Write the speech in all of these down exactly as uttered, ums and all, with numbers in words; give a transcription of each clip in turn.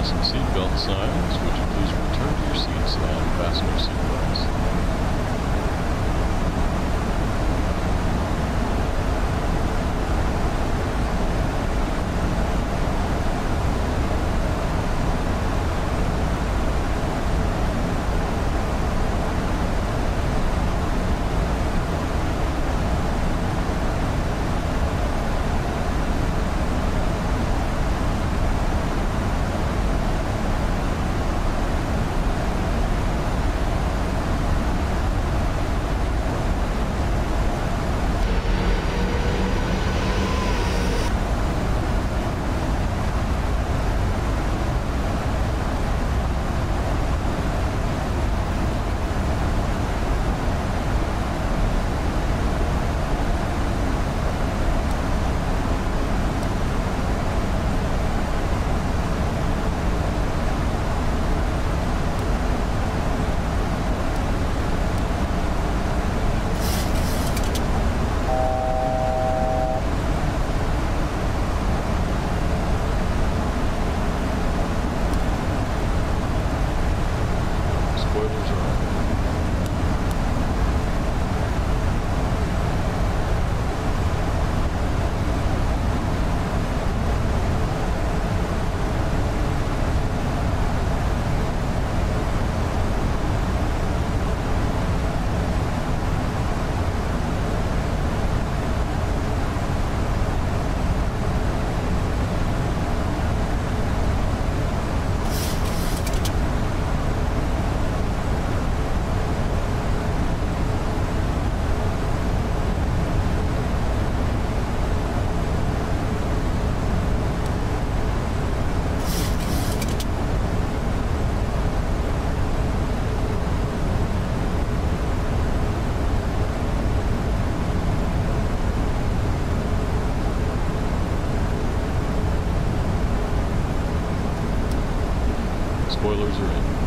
Fasten seatbelt signs. Would you please return to your seats and fasten your seatbelts? Spoilers are in.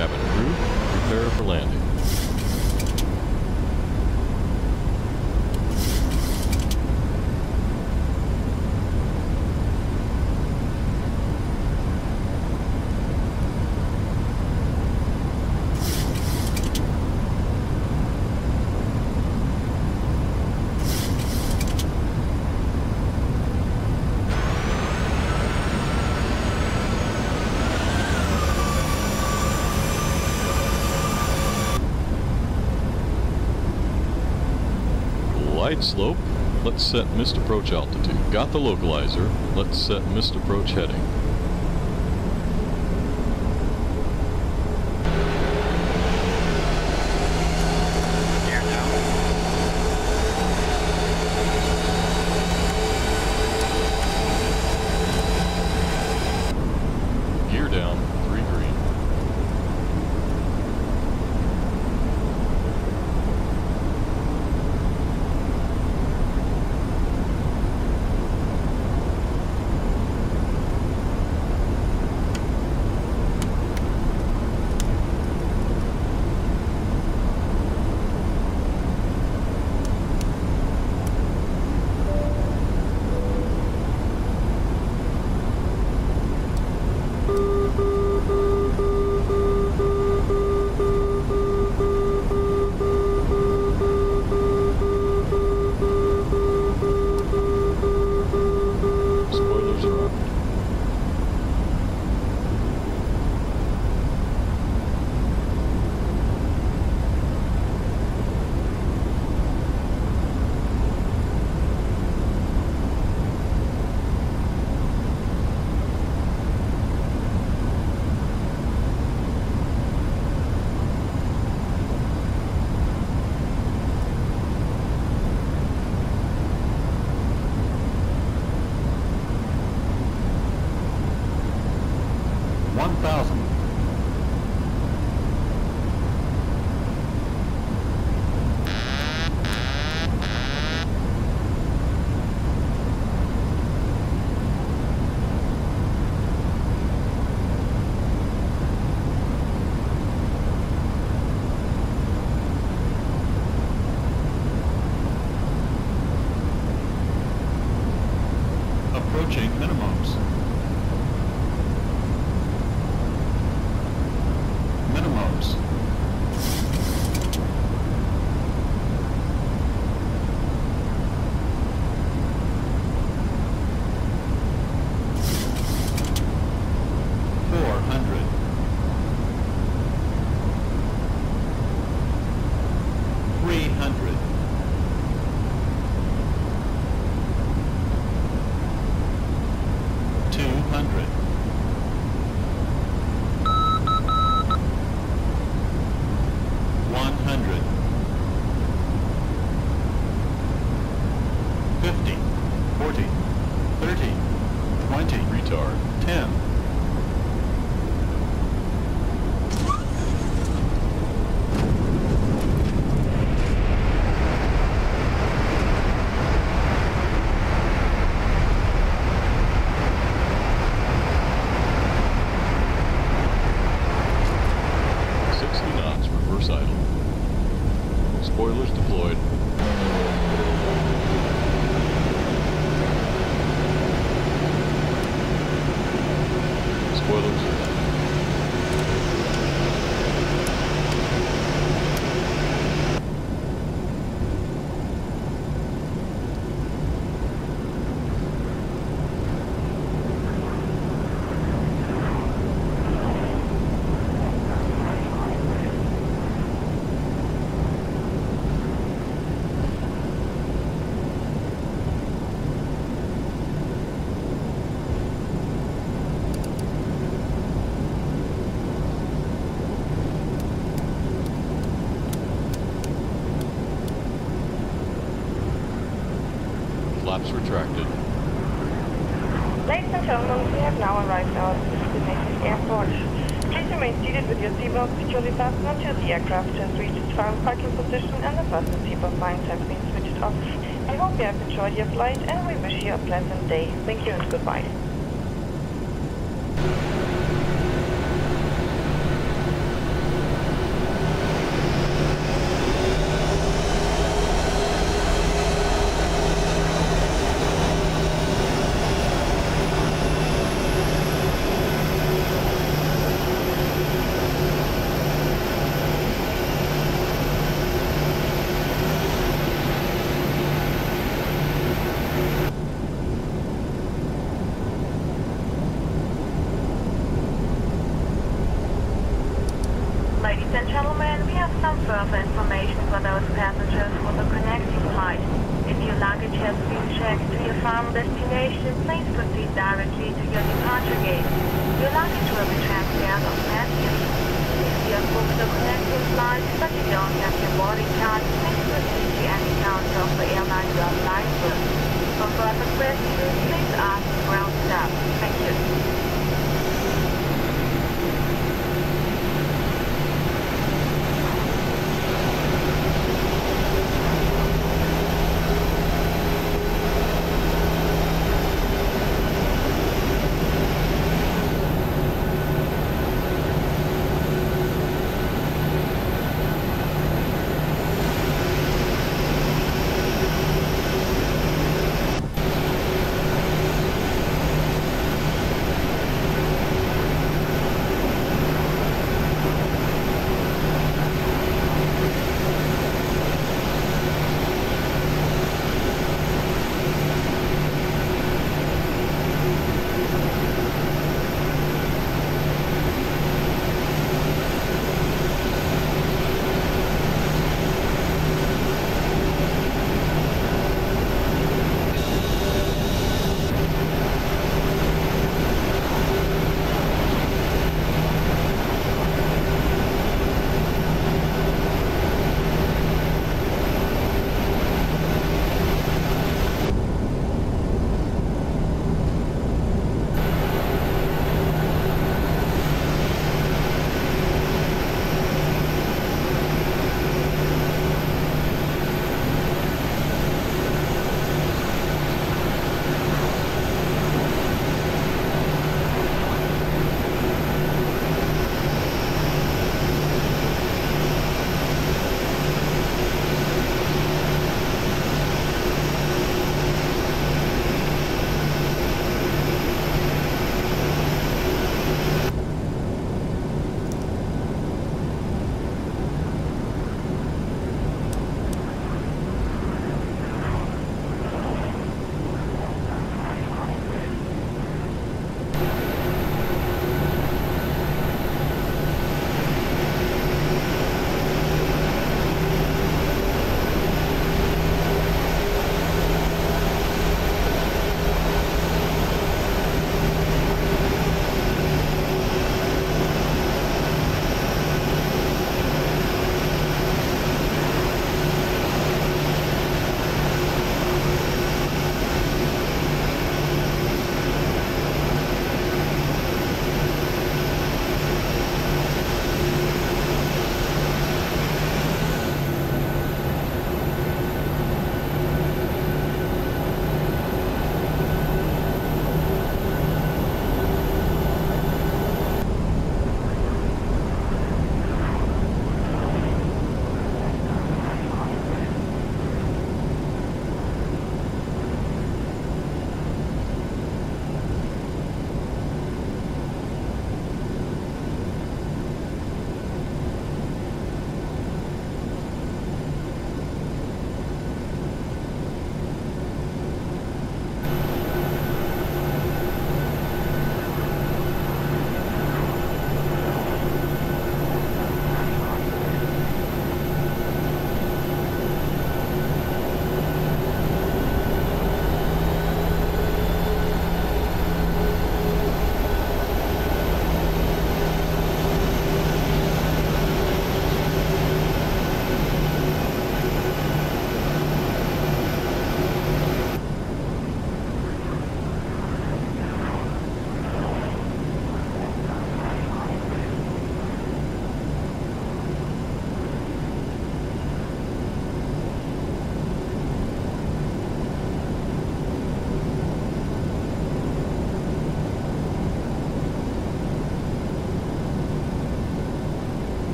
cabin crew, prepare for landing. Glide slope, let's set missed approach altitude. Got the localizer, let's set missed approach heading. Gear down. Gear down, three green. Spoilers are up. one thousand. Approaching minimums. Minimums. Four hundred. Three hundred. Two hundred. One hundred. Fifty. Forty. Thirty. Twenty. Retard. Ten. sixty knots, reverse idle. Spoilers deployed. Spoilers are down. Flaps retracted. Ladies and gentlemen, we have now arrived at our destination airport. Please remain seated with your seatbelt securely fastened until the aircraft has reached its final parking position and the fasten seatbelt signs have been switched off. We hope you have enjoyed your flight and we wish you a pleasant day. Thank you and goodbye. Ladies and gentlemen, we have some further information for those passengers for the connecting flight. If your luggage has been checked to your final destination, please proceed directly to your departure gate. Your luggage will be transferred automatically. If you have booked a connecting flight but you don't have your boarding card, please proceed to any counter of the airline you are flying with. For further questions, please ask ground staff. Thank you.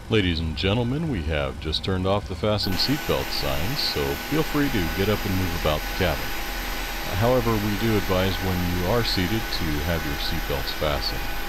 Ladies and gentlemen, we have just turned off the fasten seatbelt signs, so feel free to get up and move about the cabin. However, we do advise when you are seated to have your seatbelts fastened.